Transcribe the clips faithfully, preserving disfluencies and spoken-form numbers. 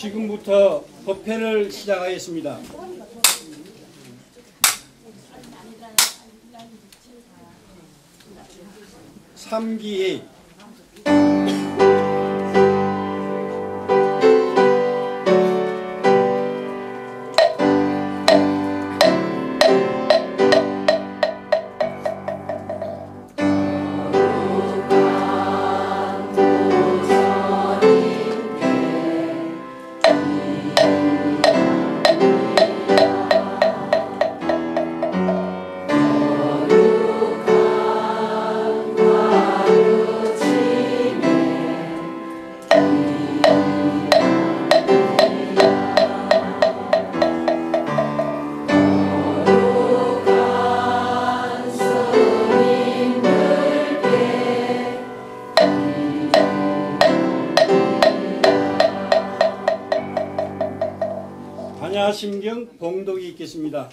지금부터 법회를 시작하겠습니다. 삼기 반야심경 봉독이 있겠습니다.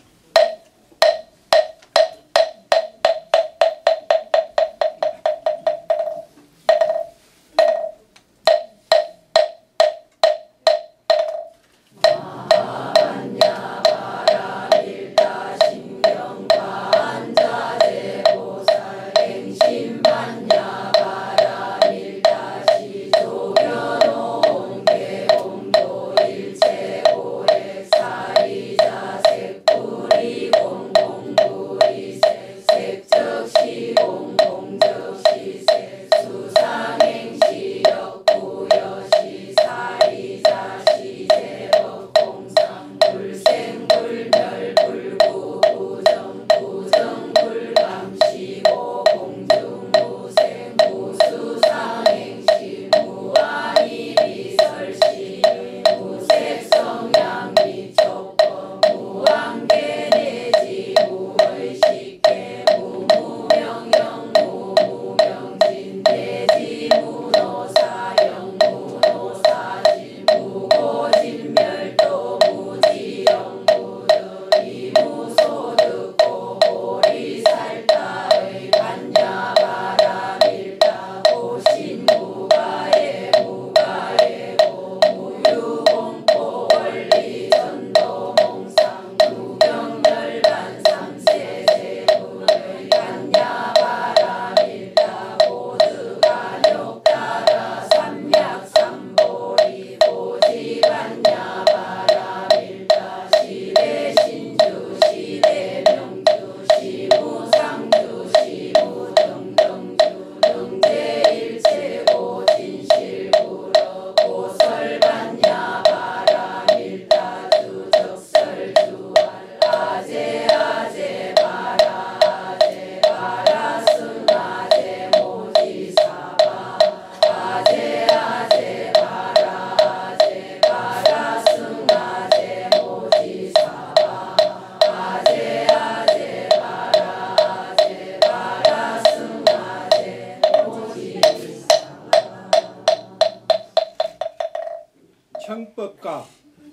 청법가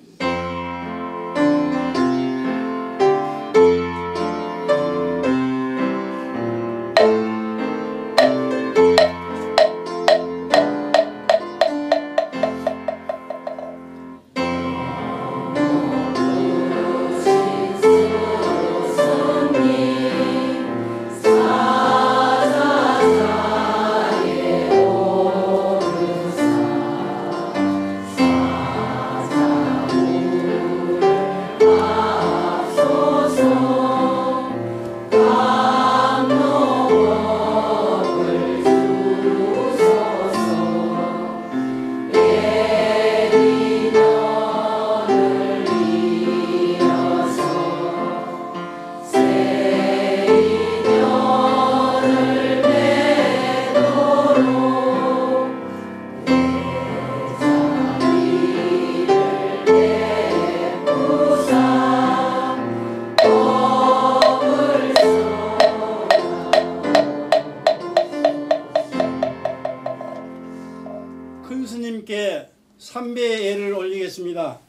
큰 스님께 삼배의 예를 올리겠습니다.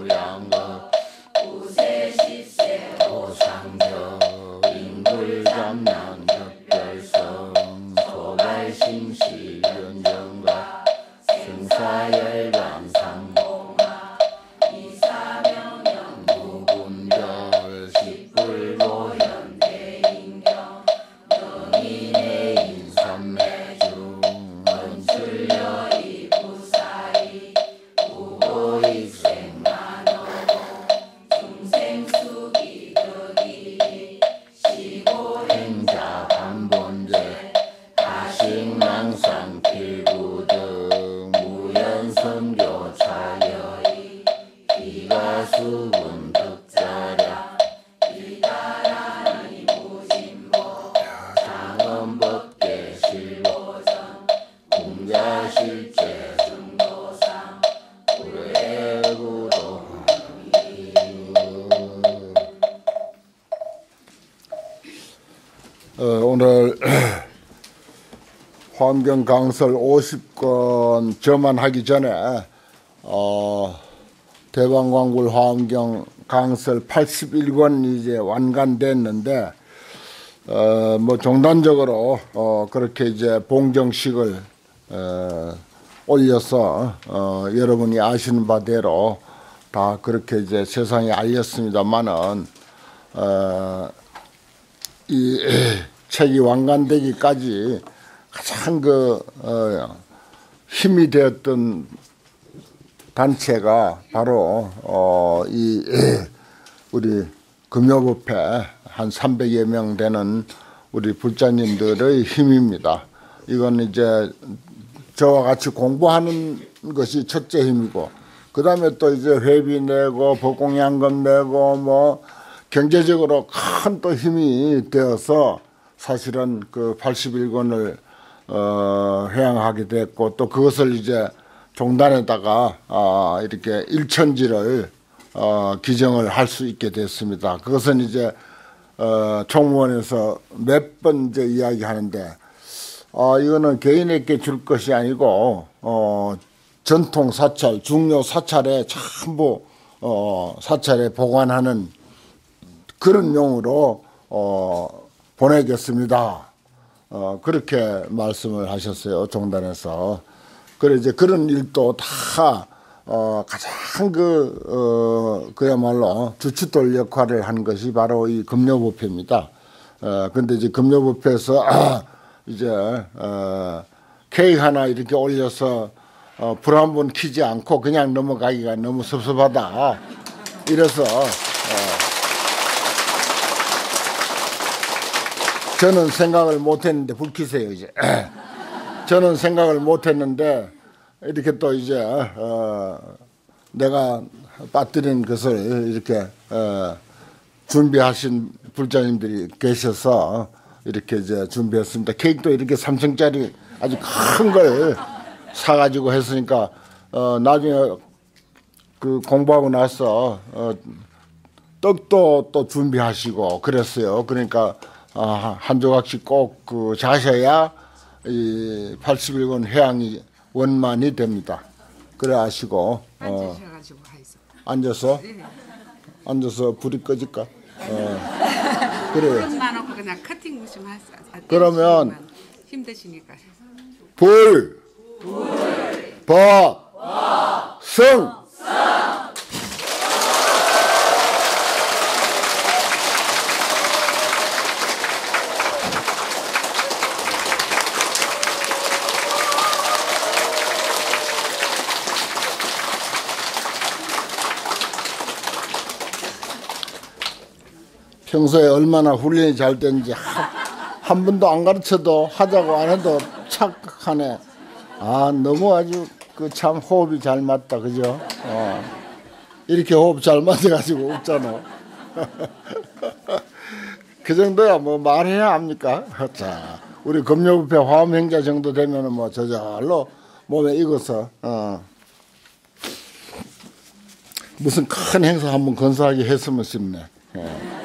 무량거 우세십세 도상저 인불 잡난 격별성 소발심시 연정과 승사열반상봉하 이사명령 무분별 십불보현 대인경 영인의 인삼매중 원출려 이부사이 우고익생만어고 중생수기 덕이 시고행자 반본제 다식망상 필구등 무연선교 차여이 기가수군 득자랴 이다라니 무진보 장엄법계 실보전 공자실제 중도상 우레구도 어, 오늘 환경 강설 오십 권 저만하기 전에 어, 대방광굴 환경 강설 팔십일 권이 이제 완간됐는데 어, 뭐 종단적으로 어, 그렇게 이제 봉정식을 어, 올려서 어, 여러분이 아시는 바대로 다 그렇게 이제 세상에 알렸습니다만은 어, 이 책이 완간되기까지 가장 그 어, 힘이 되었던 단체가 바로 어, 이 우리 금요법회 한 삼백여 명 되는 우리 불자님들의 힘입니다. 이건 이제 저와 같이 공부하는 것이 첫째 힘이고, 그 다음에 또 이제 회비 내고 법공양금 내고 뭐 경제적으로 큰 또 힘이 되어서 사실은 그 팔십일 권을 어, 회양하게 됐고, 또 그것을 이제 종단에다가 어, 이렇게 일천지를 어, 기정을 할 수 있게 됐습니다. 그것은 이제 어, 총무원에서 몇 번 이제 이야기하는데, 어, 이거는 개인에게 줄 것이 아니고 어, 전통 사찰, 중요 사찰에 전부 어, 사찰에 보관하는 그런 용으로 어, 보내겠습니다. 어, 그렇게 말씀을 하셨어요, 종단에서. 그래 이제 그런 일도 다 어, 가장 그 어, 그야말로 주춧돌 역할을 한 것이 바로 이 금요법회입니다. 어, 근데 이제 금요법회에서 이제 어, 케이크 하나 이렇게 올려서 어, 불 한 번 켜지 않고 그냥 넘어가기가 너무 섭섭하다. 이래서 어, 저는 생각을 못했는데 불 켜세요 이제. 저는 생각을 못했는데 이렇게 또 이제 어, 내가 빠뜨린 것을 이렇게 어, 준비하신 불자님들이 계셔서 이렇게 이제 준비했습니다. 케이크도 이렇게 삼 층짜리 아주 큰 걸 사가지고 했으니까 어, 나중에 그 공부하고 나서 어, 떡도 또 준비하시고 그랬어요. 그러니까 어, 한 조각씩 꼭 그 자셔야 이 팔십일 권 회양이 원만이 됩니다. 그래 아시고 어, 앉아서 네. 앉아서 불이 꺼질까? 어, 그래요. 놔놓고 그냥 커팅 무심 하세요. 그러면 힘드시니까. 불, 법, 성. 평소에 얼마나 훈련이 잘 됐는지 한, 한 번도 안 가르쳐도 하자고 안 해도 착하네. 아 너무 아주 그 참 호흡이 잘 맞다, 그죠? 어. 이렇게 호흡 잘 맞아가지고 웃잖아. 그 정도야 뭐 말해야 합니까? 자, 우리 금요부패 화엄행자 정도 되면은 뭐 저절로 몸에 익어서 어. 무슨 큰 행사 한번 건사하게 했으면 싶네. 예.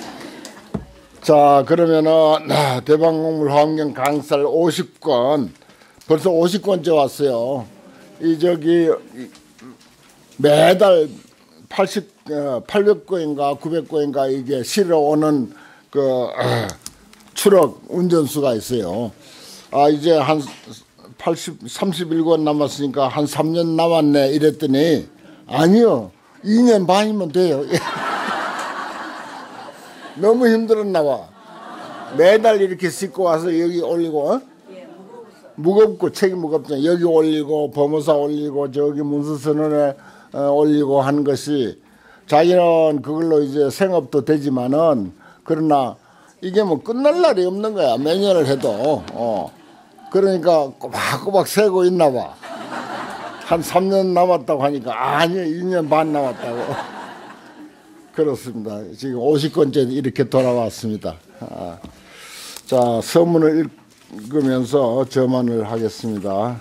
자, 그러면은 대방공물 환경 강살 오십 권 벌써 오십 권째 왔어요. 이 저기 매달 팔십, 팔백 고인가 구백 고인가 이게 실어 오는 그 추럭 운전수가 있어요. 아 이제 한 팔십, 삼십일 권 남았으니까 한 삼 년 남았네 이랬더니 아니요 이 년 반이면 돼요. 너무 힘들었나 봐. 매달 이렇게 싣고 와서 여기 올리고 어? 무겁고 책이 무겁잖아. 여기 올리고 법무사 올리고 저기 문수선언에 어, 올리고 한 것이 자기는 그걸로 이제 생업도 되지만은 그러나 이게 뭐 끝날 날이 없는 거야. 매년을 해도. 어. 그러니까 꼬박꼬박 세고 있나 봐. 한 삼 년 남았다고 하니까 아니요 이 년 반 남았다고. 그렇습니다. 지금 오십 권째 이렇게 돌아왔습니다. 아. 자 서문을 읽으면서 저만을 하겠습니다.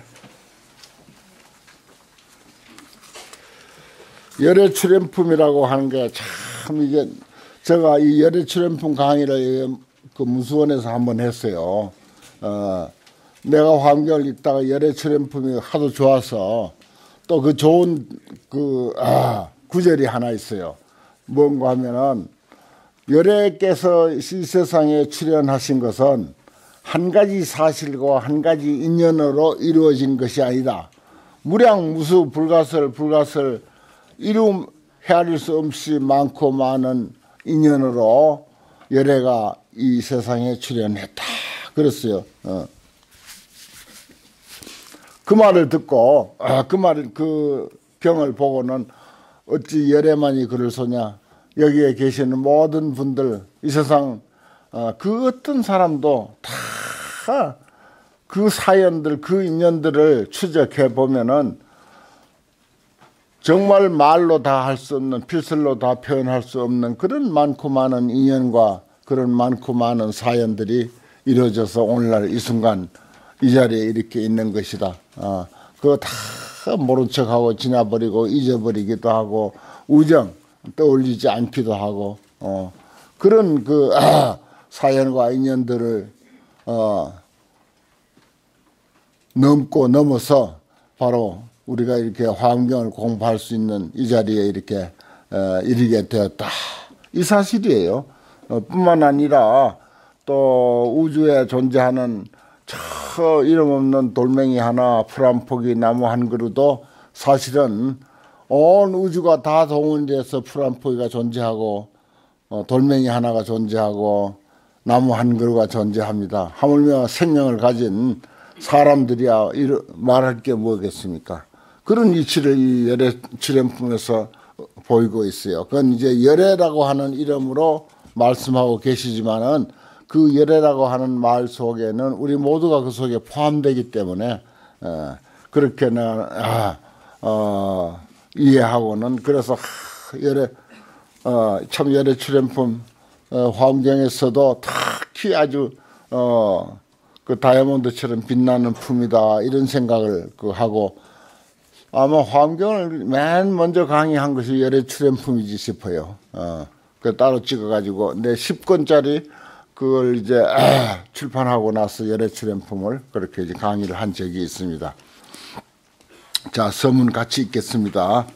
열애출연품이라고 하는 게 참 이게 제가 이 열애출연품 강의를 그 문수원에서 한번 했어요. 어, 내가 환경을 읽다가 열애출연품이 하도 좋아서 또 그 좋은 그 아, 구절이 하나 있어요. 뭔가 하면은 열애께서 이 세상에 출연하신 것은 한 가지 사실과 한 가지 인연으로 이루어진 것이 아니다. 무량무수 불가설 불가설 이름 헤아릴 수 없이 많고 많은 인연으로 열애가 이 세상에 출연했다. 그랬어요. 어. 그 말을 듣고 아, 그 말을 그 경을 보고는 어찌 열애만이 그럴 소냐. 여기에 계시는 모든 분들 이 세상 어, 그 어떤 사람도 다 그 사연들 그 인연들을 추적해 보면은 정말 말로 다 할 수 없는 필설로 다 표현할 수 없는 그런 많고 많은 인연과 그런 많고 많은 사연들이 이루어져서 오늘날 이 순간 이 자리에 이렇게 있는 것이다. 어, 그거 다 모른 척하고 지나버리고 잊어버리기도 하고 우정 떠올리지 않기도 하고 어, 그런 그 아, 사연과 인연들을 어, 넘고 넘어서 바로 우리가 이렇게 환경을 공부할 수 있는 이 자리에 이렇게 어, 이르게 되었다. 이 사실이에요. 어, 뿐만 아니라 또 우주에 존재하는 저 이름 없는 돌멩이 하나, 풀 한 포기, 나무 한 그루도 사실은 온 우주가 다 동원돼서 풀 한 포기가 존재하고 어, 돌멩이 하나가 존재하고 나무 한 그루가 존재합니다. 하물며 생명을 가진 사람들이야 이러, 말할 게 뭐겠습니까? 그런 이치를 이 열애출연품에서 보이고 있어요. 그건 이제 열애라고 하는 이름으로 말씀하고 계시지만은 그 열애라고 하는 말 속에는 우리 모두가 그 속에 포함되기 때문에 어, 그렇게는 아, 어, 이해하고는 그래서 하, 열애 어, 참 열애출연품 어, 환경에서도 특히 아주 어, 그 다이아몬드처럼 빛나는 품이다 이런 생각을 그 하고 아마 환경을 맨 먼저 강의한 것이 열애출연품이지 싶어요. 어, 그 따로 찍어가지고 내 십 권짜리 그걸 이제 아, 출판하고 나서 열애출연품을 그렇게 이제 강의를 한 적이 있습니다. 자, 서문 같이 읽겠습니다.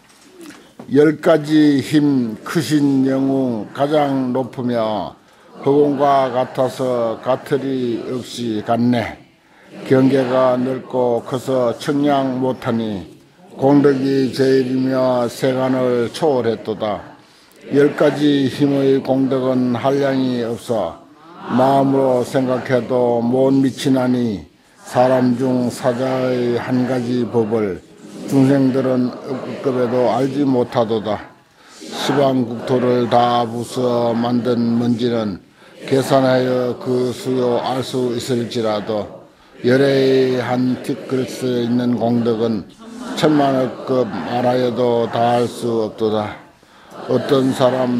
열 가지 힘 크신 영웅 가장 높으며 허공과 같아서 같으리 없이 같네. 경계가 넓고 커서 청량 못하니 공덕이 제일이며 세간을 초월했도다. 열 가지 힘의 공덕은 한량이 없어 마음으로 생각해도 못 미치나니 사람 중 사자의 한 가지 법을 중생들은 억급에도 알지 못하도다. 시방국토를 다 부숴 만든 먼지는 계산하여 그 수요 알 수 있을지라도 열애의 한 티끌에 있는 공덕은 천만억급 알아여도 다 알 수 없도다. 어떤 사람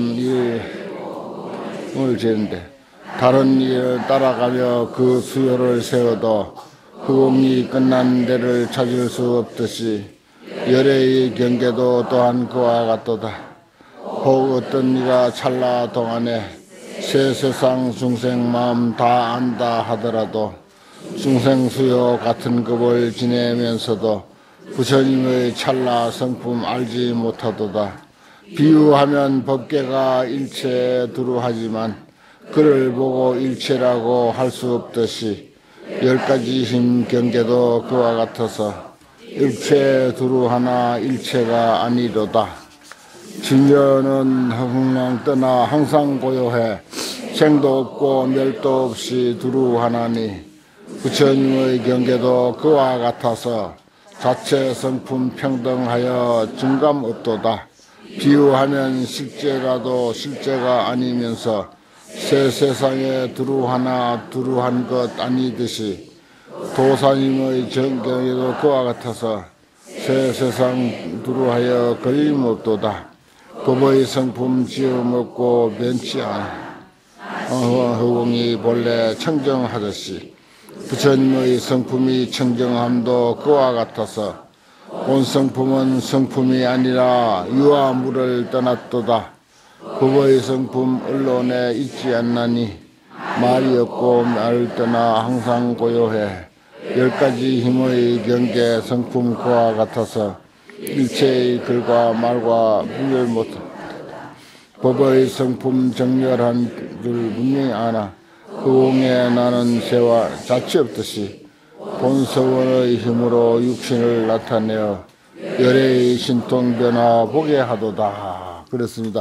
일을 재는데 다른 일을 따라가며 그 수요를 세워도 허공이 끝난 데를 찾을 수 없듯이 열애의 경계도 또한 그와 같도다. 혹 어떤 이가 찰나 동안에 새 세상 중생 마음 다 안다 하더라도 중생 수요 같은 급을 지내면서도 부처님의 찰나 성품 알지 못하도다. 비유하면 법계가 일체 두루하지만 그를 보고 일체라고 할 수 없듯이 열 가지 힘 경계도 그와 같아서 일체 두루하나 일체가 아니로다. 진여는 흥랑 떠나 항상 고요해 생도 없고 멸도 없이 두루하나니 부처님의 경계도 그와 같아서 자체 성품 평등하여 증감 없도다. 비유하면 실제라도 실제가 아니면서 새 세상에 두루하나 두루한 것 아니듯이 도사님의 정경에도 그와 같아서 새 세상 두루하여 걸림없도다. 법의 성품 지음없고 변치 않아 허공이 본래 청정하듯이 부처님의 성품이 청정함도 그와 같아서 본 성품은 성품이 아니라 유와 물을 떠났도다. 법의 성품 언론에 있지 않나니 말이 없고 말을 떠나 항상 고요해 열 가지 힘의 경계 성품 그와 같아서 일체의 글과 말과 분별 못한다. 법의 성품 정렬한 줄 분명히 아나 허공에 나는 새와 자취 없듯이 본서원의 힘으로 육신을 나타내어 열의 신통 변화 보게 하도다. 그렇습니다.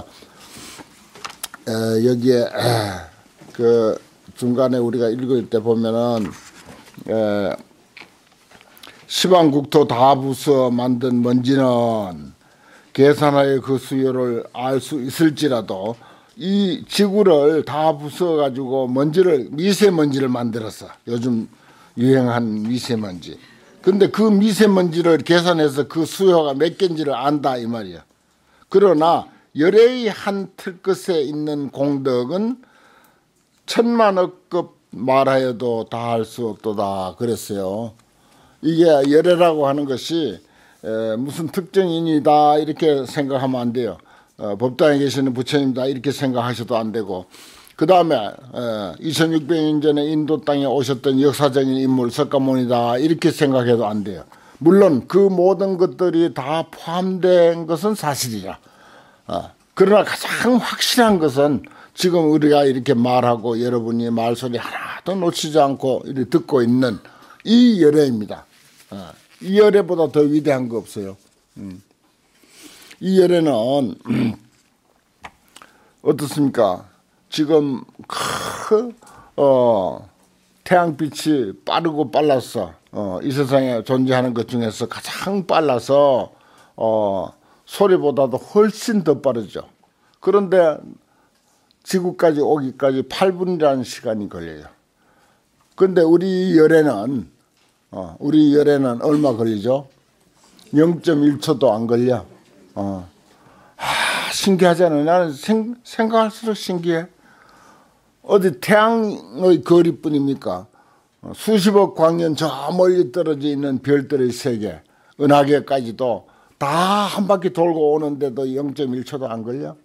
에, 여기에 에, 그 중간에 우리가 읽을 때 보면은 에, 시방국토 다 부숴 만든 먼지는 계산하여 그 수요를 알 수 있을지라도 이 지구를 다 부숴가지고 먼지를 미세먼지를 만들었어. 요즘 유행한 미세먼지. 근데 그 미세먼지를 계산해서 그 수요가 몇 개인지를 안다 이 말이야. 그러나 열의 한 틀끝에 있는 공덕은 천만억급 말하여도 다 할 수 없도다 그랬어요. 이게 열애라고 하는 것이 에, 무슨 특정인이다 이렇게 생각하면 안 돼요. 어, 법당에 계시는 부처님이다 이렇게 생각하셔도 안 되고, 그 다음에 이천육백 년 전에 인도 땅에 오셨던 역사적인 인물 석가모니다 이렇게 생각해도 안 돼요. 물론 그 모든 것들이 다 포함된 것은 사실이라. 어, 그러나 가장 확실한 것은 지금 우리가 이렇게 말하고 여러분이 말소리 하나도 놓치지 않고 이렇게 듣고 있는 이 열애입니다. 어, 이 열애보다 더 위대한 거 없어요. 음. 이 열애는 어떻습니까? 지금 크, 어, 태양빛이 빠르고 빨랐어. 어, 이 세상에 존재하는 것 중에서 가장 빨라서 어, 소리보다도 훨씬 더 빠르죠. 그런데 지구까지 오기까지 팔 분이라는 시간이 걸려요. 그런데 우리 열애는 어, 우리 열애는 얼마 걸리죠? 영 점 일 초도 안 걸려. 어. 아, 신기하잖아요. 나는 생, 생각할수록 신기해. 어디 태양의 거리뿐입니까? 수십억 광년 저 멀리 떨어져 있는 별들의 세계, 은하계까지도 다 한 바퀴 돌고 오는데도 영 점 일 초도 안 걸려?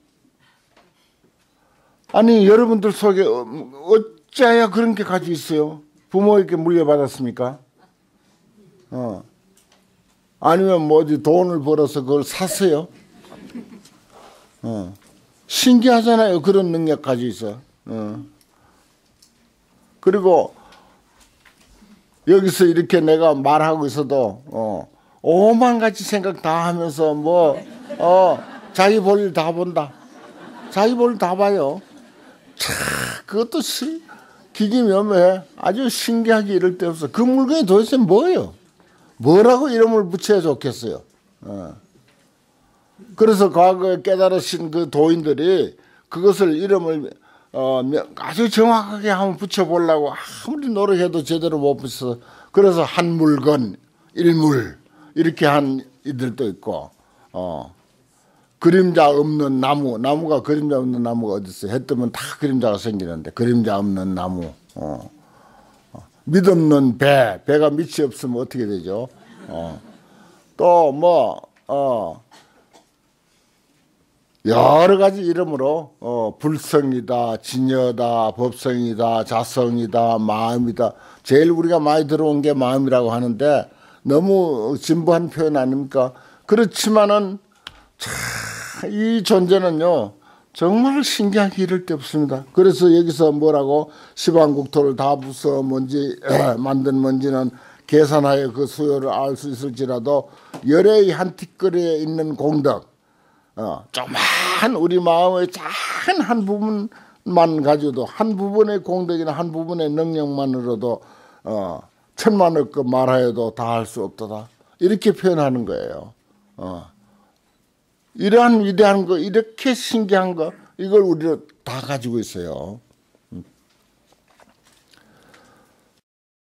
아니 여러분들 속에 어찌하여 그런 게 가지고 있어요? 부모에게 물려받았습니까? 어. 아니면 뭐 어디 돈을 벌어서 그걸 샀어요? 어. 신기하잖아요. 그런 능력 가지고 있어. 어. 그리고 여기서 이렇게 내가 말하고 있어도 어, 오만 가지 생각 다 하면서 뭐 어, 자기 볼일 다 본다. 자기 볼일 다 봐요. 참 그것도 시, 기기묘묘해. 아주 신기하게 이럴 데 없어. 그 물건이 도대체 뭐예요? 뭐라고 이름을 붙여야 좋겠어요. 어. 그래서 과거에 깨달으신 그 도인들이 그것을 이름을 어, 아주 정확하게 한번 붙여보려고 아무리 노력해도 제대로 못 붙여서, 그래서 한 물건, 일물 이렇게 한 이들도 있고, 어, 그림자 없는 나무, 나무가 그림자 없는 나무가 어디 있어요? 해 뜨면 다 그림자가 생기는데 그림자 없는 나무. 어. 밑없는 배, 배가 밑이 없으면 어떻게 되죠? 어. 또 뭐 어. 여러 가지 이름으로 어, 불성이다, 진여다, 법성이다, 자성이다, 마음이다. 제일 우리가 많이 들어온 게 마음이라고 하는데 너무 진부한 표현 아닙니까? 그렇지만은 이 존재는요 정말 신기하게 이럴 데 없습니다. 그래서 여기서 뭐라고 시방국토를 다 부숴 먼지 만든 먼지는 계산하여 그 수요를 알 수 있을지라도 열의 한 티끌에 있는 공덕, 어, 조그만 우리 마음의 작은 한 부분만 가지고도 한 부분의 공덕이나 한 부분의 능력만으로도 어, 천만억 그 말하여도 다 할 수 없도다. 이렇게 표현하는 거예요. 어. 이러한 위대한 거, 이렇게 신기한 거, 이걸 우리가 다 가지고 있어요.